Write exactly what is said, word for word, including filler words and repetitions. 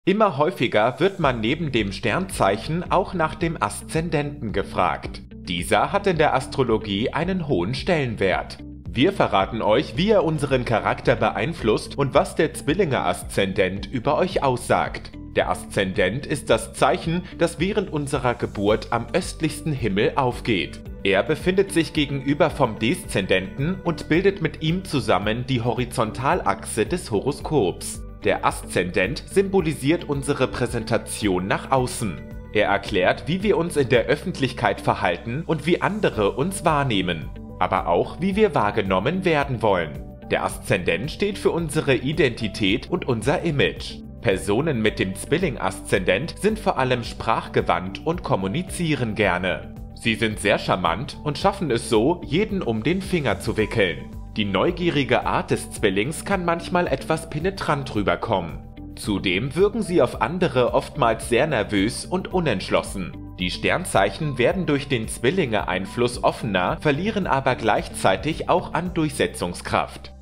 Immer häufiger wird man neben dem Sternzeichen auch nach dem Aszendenten gefragt. Dieser hat in der Astrologie einen hohen Stellenwert. Wir verraten euch, wie er unseren Charakter beeinflusst und was der Zwillinge-Aszendent über euch aussagt. Der Aszendent ist das Zeichen, das während unserer Geburt am östlichsten Himmel aufgeht. Er befindet sich gegenüber vom Deszendenten und bildet mit ihm zusammen die Horizontalachse des Horoskops. Der Aszendent symbolisiert unsere Präsentation nach außen. Er erklärt, wie wir uns in der Öffentlichkeit verhalten und wie andere uns wahrnehmen, aber auch, wie wir wahrgenommen werden wollen. Der Aszendent steht für unsere Identität und unser Image. Personen mit dem Zwilling-Aszendent sind vor allem sprachgewandt und kommunizieren gerne. Sie sind sehr charmant und schaffen es so, jeden um den Finger zu wickeln. Die neugierige Art des Zwillings kann manchmal etwas penetrant rüberkommen. Zudem wirken sie auf andere oftmals sehr nervös und unentschlossen. Die Sternzeichen werden durch den Zwillinge-Einfluss offener, verlieren aber gleichzeitig auch an Durchsetzungskraft.